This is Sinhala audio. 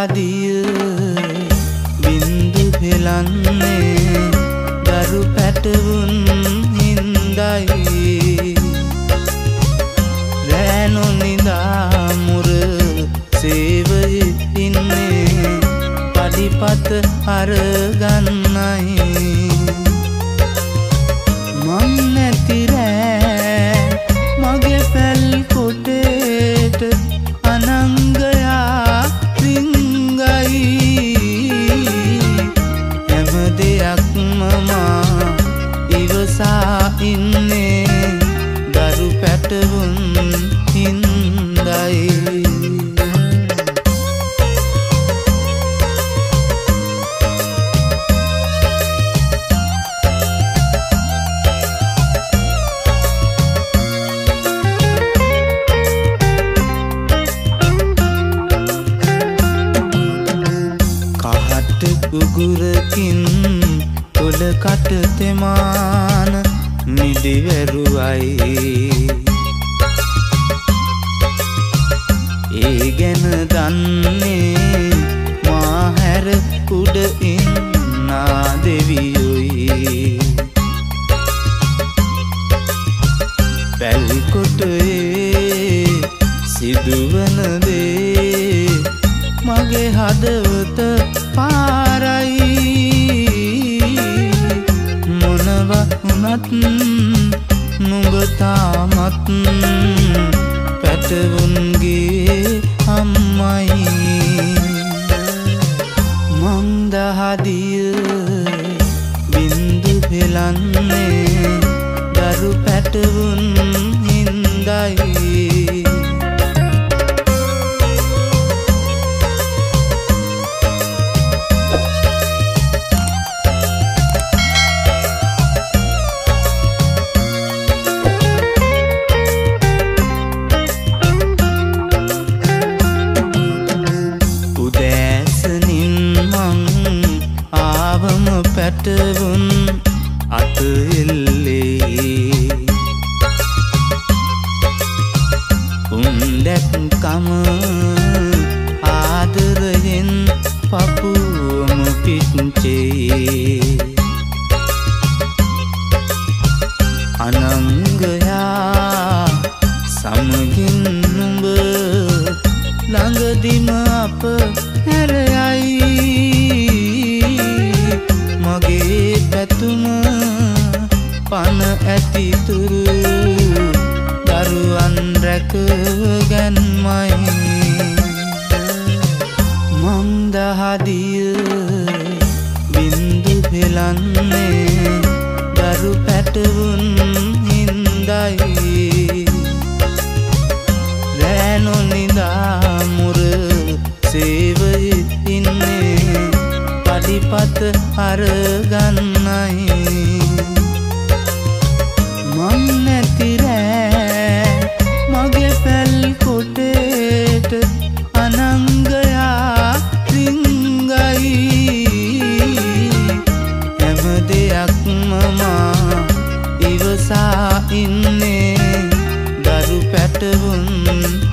හදිය බින්දු හෙලන්නේ දරු පැටවුන් හින්දයි රෑනු නිදා මුර සේවයේ ඉන්නේ පඩිපත අරගන්නයි මං නැති රෑ මගේ පැල් කොටේට අනංගයා රිංගයි හැම දෙයක්ම මා ඉවසා ඉන්නේ දරු පැටවුන් හින්දයි උගුරකින් තොලකට තෙමාන මිදිවැරුවයි ඒ ගැන දන්නේ මා හැර උඩ ඉන්නා දෙවියොයි පැල්කොටේ සිදුවන දේ මගේ හදවත පාරයි මොනවා වුණත් නුඹ තාමත් පැටවුන්ගේ අම්මයි මං දහදිය බින්දු හෙලන්නේ දරු පැටවුන් හින්දයි පැටවුන් අත එල්ලේ උන් දැක්කම ආදරයෙන් පපුවම පිච්චේ අනංගයා සමගින් නුඹ ළඟදිම අප හැරයයි මගේ පැතුම පන ඇතිතුරු දරුවන් රැකගන්මයි මං දහදිය බින්දු හෙලන්නේ දරු පැටවුන් හින්දයි රෑනු නිදා මුර සේවයේ ඉන්නේ පඩිපත අරගන්නයි මං නැති රෑ මගේ පැල් කොටේට අනංගයා රිංගයි හැම දෙයක්ම මා ඉවසා ඉන්නේ දරු පැටවුන්